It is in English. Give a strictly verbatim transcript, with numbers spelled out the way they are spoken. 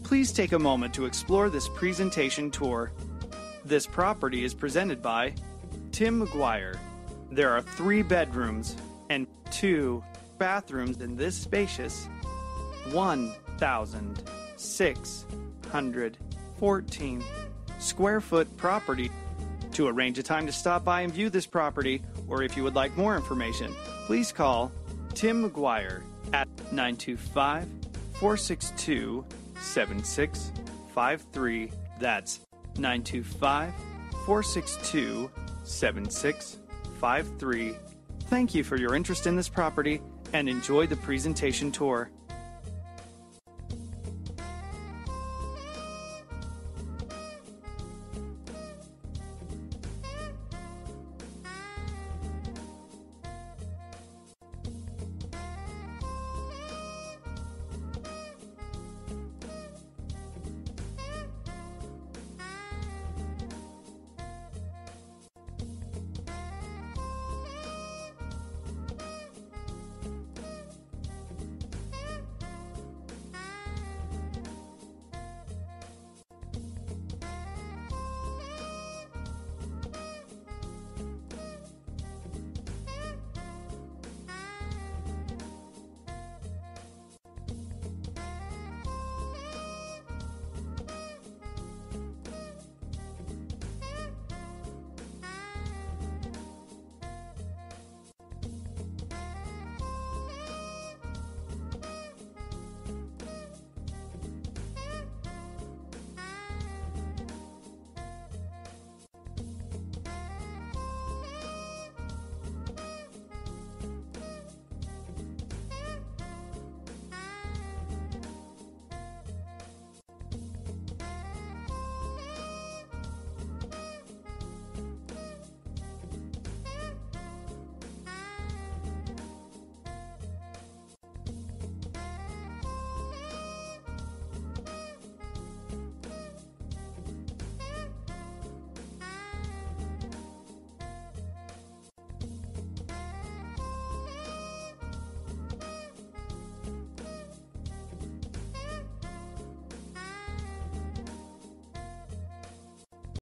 Please take a moment to explore this presentation tour. This property is presented by Tim McGuire. There are three bedrooms and two bathrooms in this spacious one thousand six hundred fourteen square foot property. To arrange a time to stop by and view this property, or if you would like more information, please call Tim McGuire at nine two five, four six two, seven six five three. That's nine two five, four six two, seven six five three. Thank you for your interest in this property and enjoy the presentation tour.